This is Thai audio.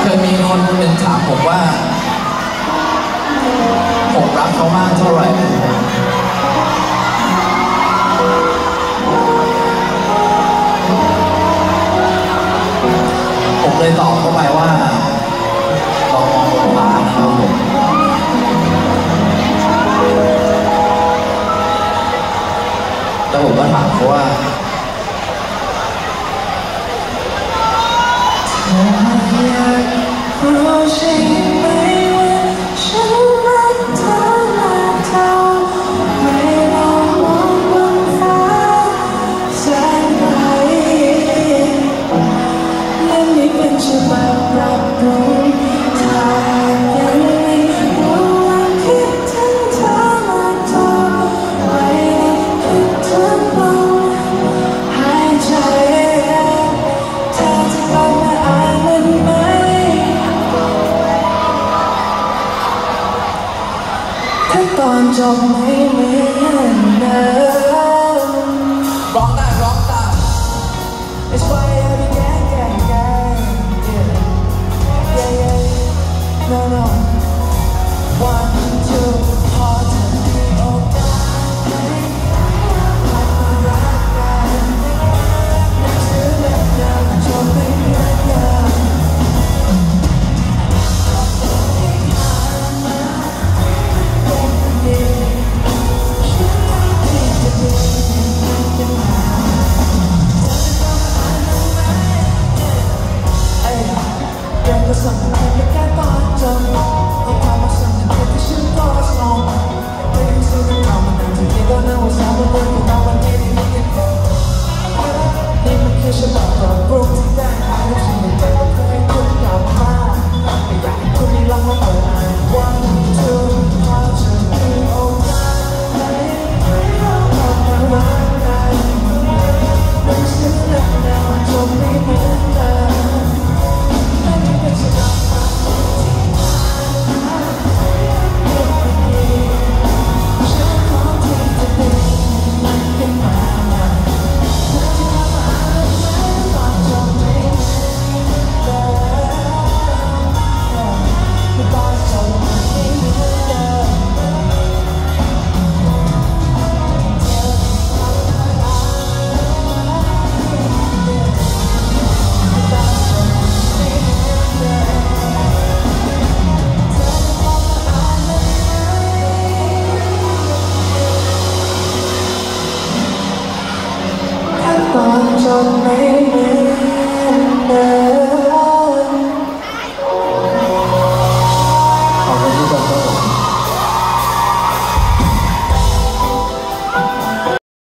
เคยมีคนหนึ่งถามผมว่าผมรักเขามากเท่าไหร่ผมเลยตอบเข้าไปว่าลองมองบนฟ้านะครับผมแล้วผมก็ถามเขาว่ารู้ใช่ไหมว่าฉันรักเธอมากเท่าไม่ลองมองบนฟ้าแสนไกลและนี่เป็นฉบับรับรู้ถ้ายังไม่รู้ว่าคิดถึงเธอมากเท่าไม่คิดถึงลมหายใจเธอจะกลับมาอ่านมันไหมถ้าตอนจบไม่เหมือนเดิมร้องได้ร้องตาม It's why I began yeah yeah no no 1 2 พอจะมีโอกาสไหมมารักกันหนังสือเล่มเดิมจบไม่เหมือนเดิมยังก็สั่ง